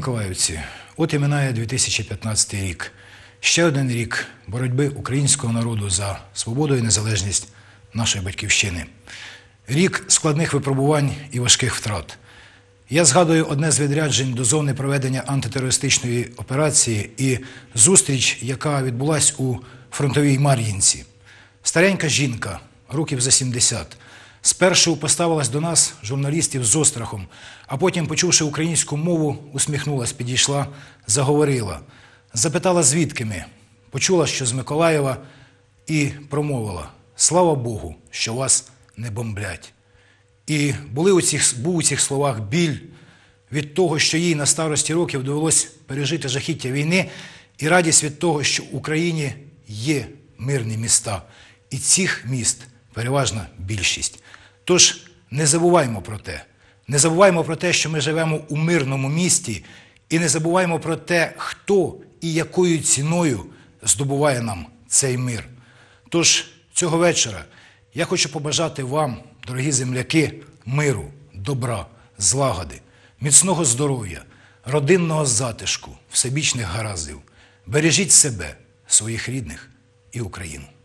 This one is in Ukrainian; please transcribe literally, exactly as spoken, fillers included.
Миколаївці, от і минає дві тисячі п'ятнадцятий рік. Ще один рік боротьби українського народу за свободу і незалежність нашої батьківщини. Рік складних випробувань і важких втрат. Я згадую одне з відряджень до зони проведення антитерористичної операції і зустріч, яка відбулась у фронтовій Мар'їнці. Старенька жінка, років за сімдесят, спершу поставилась до нас, журналістів, з острахом, а потім, почувши українську мову, усміхнулась, підійшла, заговорила. Запитала, звідки ми, почула, що з Миколаєва, і промовила: «Слава Богу, що вас не бомблять». І були у цих, був у цих словах біль від того, що їй на старості років довелось пережити жахіття війни, і радість від того, що в Україні є мирні міста. І цих міст переважна більшість. Тож не забуваймо про те. Не забуваймо про те, що ми живемо у мирному місті, і не забуваймо про те, хто і якою ціною здобуває нам цей мир. Тож цього вечора я хочу побажати вам, дорогі земляки, миру, добра, злагоди, міцного здоров'я, родинного затишку, всебічних гараздів. Бережіть себе, своїх рідних і Україну.